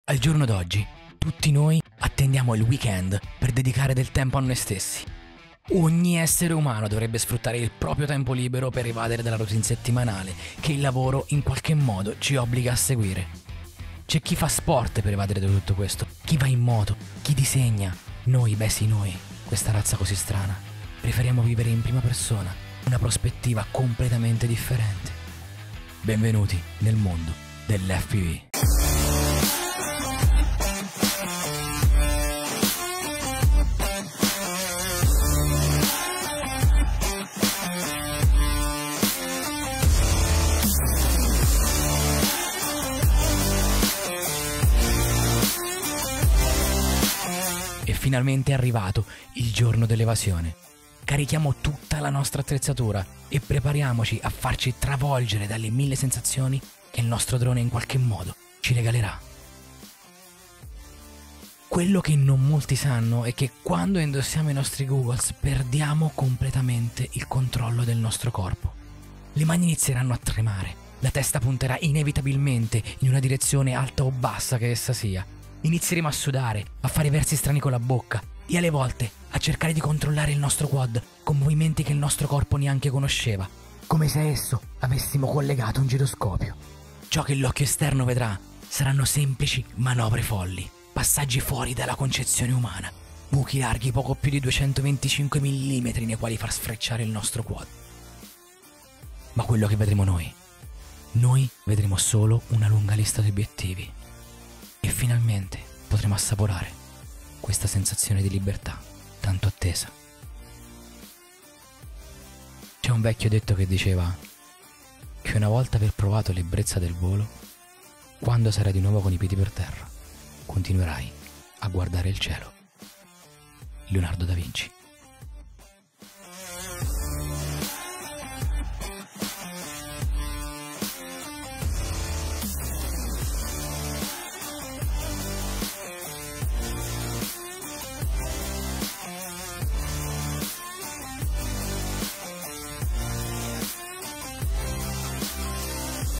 Al giorno d'oggi, tutti noi attendiamo il weekend per dedicare del tempo a noi stessi. Ogni essere umano dovrebbe sfruttare il proprio tempo libero per evadere dalla routine settimanale che il lavoro in qualche modo ci obbliga a seguire. C'è chi fa sport per evadere da tutto questo, chi va in moto, chi disegna. Noi, beh sì noi, questa razza così strana, preferiamo vivere in prima persona, una prospettiva completamente differente. Benvenuti nel mondo dell'FPV. È finalmente arrivato il giorno dell'evasione. Carichiamo tutta la nostra attrezzatura e prepariamoci a farci travolgere dalle 1000 sensazioni che il nostro drone in qualche modo ci regalerà. Quello che non molti sanno è che quando indossiamo i nostri goggles perdiamo completamente il controllo del nostro corpo. Le mani inizieranno a tremare, la testa punterà inevitabilmente in una direzione alta o bassa che essa sia. Inizieremo a sudare, a fare versi strani con la bocca e alle volte a cercare di controllare il nostro quad con movimenti che il nostro corpo neanche conosceva, come se a esso avessimo collegato un giroscopio. Ciò che l'occhio esterno vedrà saranno semplici manovre folli, passaggi fuori dalla concezione umana, buchi larghi poco più di 225 mm nei quali far sfrecciare il nostro quad. Ma quello che vedremo noi vedremo solo una lunga lista di obiettivi. E finalmente potremo assaporare questa sensazione di libertà tanto attesa. C'è un vecchio detto che diceva che una volta aver provato l'ebbrezza del volo, quando sarai di nuovo con i piedi per terra, continuerai a guardare il cielo. Leonardo da Vinci.